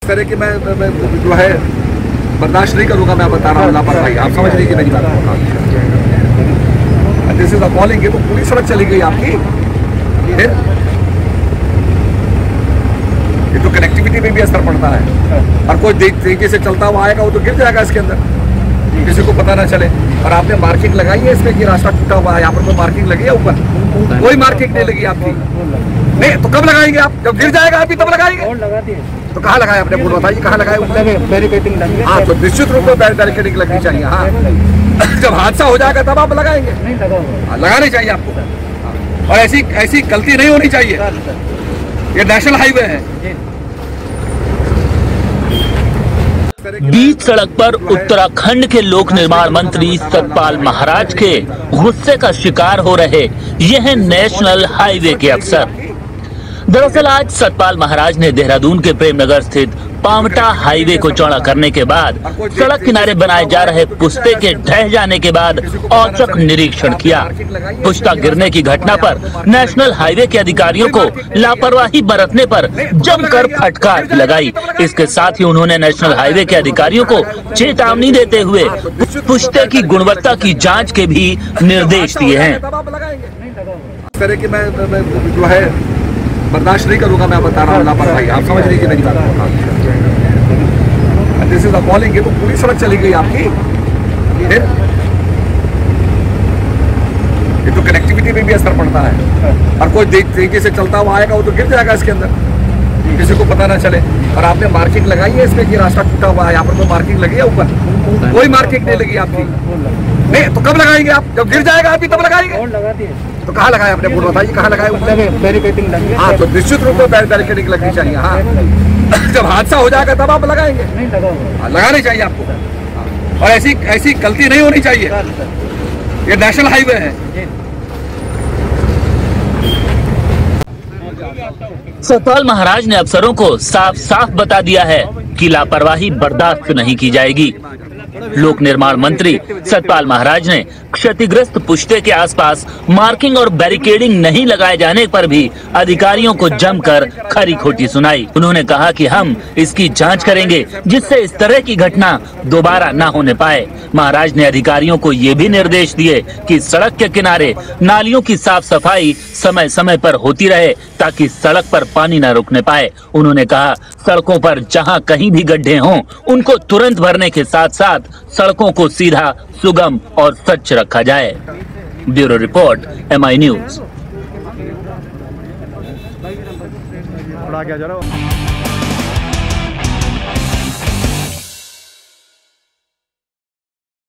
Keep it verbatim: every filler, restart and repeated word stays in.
तरह की मैं, मैं जो है बर्दाश्त नहीं करूंगा। मैं बता रहा हूँ लापरवाही, आप समझ रही कि मेरी बात। This is appalling. ये तो पूरी सड़क चली गई आपकी। ये तो कनेक्टिविटी में भी असर पड़ता है। और कोई तरीके से चलता हुआ आएगा वो तो गिर जाएगा इसके अंदर, किसी को पता ना चले। और आपने मार्किंग लगाई है इसमें कि रास्ता टूटा हुआ है, यहाँ पर कोई मार्किंग लगी है ऊपर? कोई मार्किंग नहीं लगी आपकी। नहीं तो कब लगाएंगे आप? जब गिर जाएगा अभी तब लगाएंगे। तो कहाँ लगाए आपने? बोल बताइए कहाँ लगाए? बैरिकेडिंग लगी। हाँ तो निश्चित रूप में बैरिकेडिंग लगनी चाहिए। हाँ जब हादसा हो जाएगा तब आप लगाएंगे। नहीं लगा, लगानी चाहिए आपको। और ऐसी ऐसी गलती नहीं होनी चाहिए। ये नेशनल हाईवे है। बीच सड़क पर उत्तराखंड के लोक निर्माण मंत्री सतपाल महाराज के गुस्से का शिकार हो रहे यह नेशनल हाईवे के अफसर। दरअसल आज सतपाल महाराज ने देहरादून के प्रेमनगर स्थित पांवटा हाईवे को चौड़ा करने के बाद सड़क किनारे बनाए जा रहे पुश्ते के ढह जाने के बाद औचक निरीक्षण किया। पुश्ता गिरने की घटना पर नेशनल हाईवे के अधिकारियों को लापरवाही बरतने पर जमकर फटकार लगाई। इसके साथ ही उन्होंने नेशनल हाईवे के अधिकारियों को चेतावनी देते हुए पुश्ते की गुणवत्ता की जाँच के भी निर्देश दिए हैं। इस तरह की मैं, मैं जो है बर्दाश्त नहीं करूंगा। मैं बता रहा हूँ लापरवाही, आप समझ रही कि मेरी बात। This is appalling. ये तो पूरी सड़क चली गई आपकी। ये तो कनेक्टिविटी में भी असर पड़ता है। और कोई तरीके से चलता हुआ आएगा वो तो गिर जाएगा इसके अंदर, किसी को पता ना चले। और आपने मार्किंग लगाई है इसमें कि रास्ता टूटा हुआ है, यहाँ पर कोई मार्किंग लगी है ऊपर? कोई मार्किंग नहीं लगी आपकी। नहीं तो कब लगाएंगे आप? जब गिर जाएगा अभी तब लगाएंगे। तो कहाँ लगाए आपने? बोल बताइए कहाँ लगाए? बैरिकेडिंग लगी। हाँ तो निश्चित रूप में बैरिकेडिंग लगनी चाहिए। हाँ जब हादसा हो जाएगा तब आप लगाएंगे। नहीं लगा, लगानी चाहिए आपको। और ऐसी ऐसी गलती नहीं होनी चाहिए। ये नेशनल हाईवे है। सतपाल महाराज ने अफसरों को साफ साफ बता दिया है कि लापरवाही बर्दाश्त नहीं की जाएगी। लोक निर्माण मंत्री सतपाल महाराज ने क्षतिग्रस्त पुश्ते के आसपास मार्किंग और बैरिकेडिंग नहीं लगाए जाने पर भी अधिकारियों को जमकर खरी खोटी सुनाई। उन्होंने कहा कि हम इसकी जांच करेंगे जिससे इस तरह की घटना दोबारा न होने पाए। महाराज ने अधिकारियों को ये भी निर्देश दिए कि सड़क के किनारे नालियों की साफ सफाई समय समय पर होती रहे ताकि सड़क पर पानी न रुकने पाए। उन्होंने कहा सड़कों पर जहां कहीं भी गड्ढे हों उनको तुरंत भरने के साथ साथ सड़कों को सीधा, सुगम और स्वच्छ रखा जाए। Bureau report, M I news.